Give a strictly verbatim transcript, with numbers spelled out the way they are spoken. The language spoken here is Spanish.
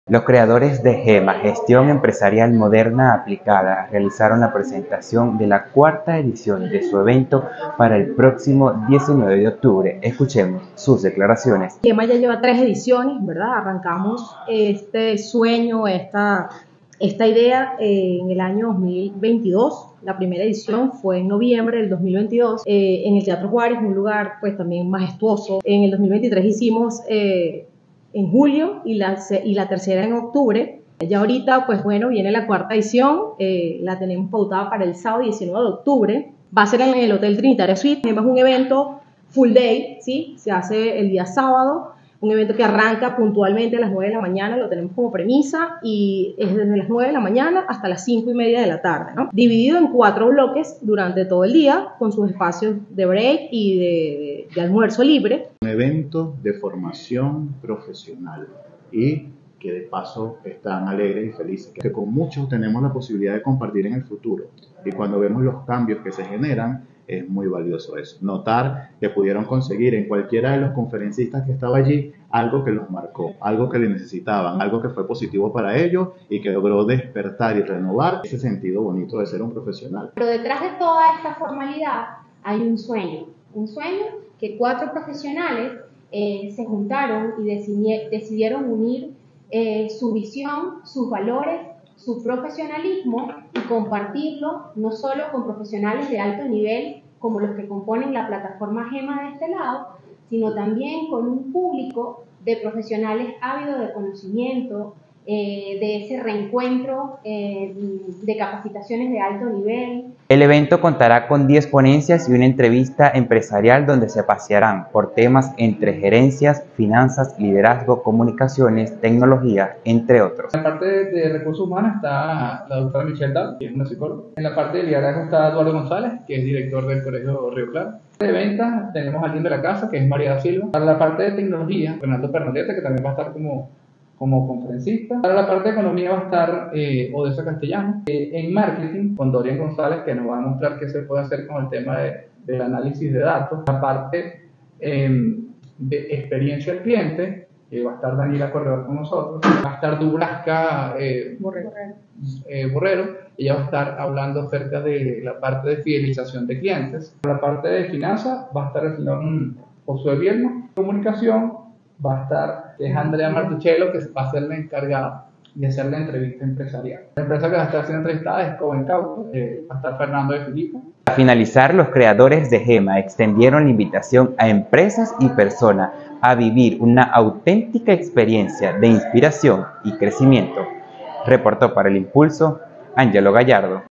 Los creadores de GEMA, Gestión Empresarial Moderna Aplicada, realizaron la presentación de la cuarta edición de su evento para el próximo diecinueve de octubre. Escuchemos sus declaraciones. GEMA ya lleva tres ediciones, ¿verdad? Arrancamos este sueño, esta, esta idea eh, en el año dos mil veintidós. La primera edición fue en noviembre del dos mil veintidós eh, en el Teatro Juárez, un lugar pues también majestuoso. En el dos mil veintitrés hicimos eh, en julio y la, y la tercera en octubre. Ya ahorita, pues bueno, viene la cuarta edición, eh, la tenemos pautada para el sábado diecinueve de octubre. Va a ser en el Hotel Trinitario Suite. Es un evento full day, ¿sí? Se hace el día sábado, un evento que arranca puntualmente a las nueve de la mañana, lo tenemos como premisa, y es desde las nueve de la mañana hasta las cinco y media de la tarde, ¿no? Dividido en cuatro bloques durante todo el día, con sus espacios de break y de, de, de almuerzo libre. Un evento de formación profesional y que de paso están alegres y felices, que con muchos tenemos la posibilidad de compartir en el futuro, y cuando vemos los cambios que se generan, es muy valioso eso, notar que pudieron conseguir en cualquiera de los conferencistas que estaba allí algo que los marcó, algo que le necesitaban, algo que fue positivo para ellos y que logró despertar y renovar ese sentido bonito de ser un profesional. Pero detrás de toda esta formalidad hay un sueño, un sueño que cuatro profesionales eh, se juntaron y decidieron unir eh, su visión, sus valores, su profesionalismo y compartirlo no solo con profesionales de alto nivel como los que componen la plataforma GEMA de este lado, sino también con un público de profesionales ávidos de conocimiento, eh, de ese reencuentro eh, de capacitaciones de alto nivel. El evento contará con diez ponencias y una entrevista empresarial donde se pasearán por temas entre gerencias, finanzas, liderazgo, comunicaciones, tecnología, entre otros. En la parte de recursos humanos está la doctora Michelle Dahl, que es una psicóloga. En la parte de liderazgo está Eduardo González, que es director del Colegio Río Claro. De ventas tenemos a alguien de la casa, que es María da Silva. Para la parte de tecnología, Fernando Pernalete, que también va a estar como como conferencista. Para la parte de economía va a estar eh, Odessa Castellano. Eh, en marketing, con Dorian González, que nos va a mostrar qué se puede hacer con el tema de, del análisis de datos. La parte eh, de experiencia del cliente, eh, va a estar Daniela Corredor con nosotros. Va a estar Dubravka eh, Borrero. Eh, Borrero. Ella va a estar hablando acerca de la parte de fidelización de clientes. Para la parte de finanzas va a estar el señor Josué Bielma. Comunicación va a estar, es Andrea Martuchello, que va a ser la encargada de hacer la entrevista empresarial. La empresa que va a estar siendo entrevistada es Covencau, eh, va a estar Fernando de Filippo. Al finalizar, los creadores de GEMA extendieron la invitación a empresas y personas a vivir una auténtica experiencia de inspiración y crecimiento. Reportó para El Impulso, Ángelo Gallardo.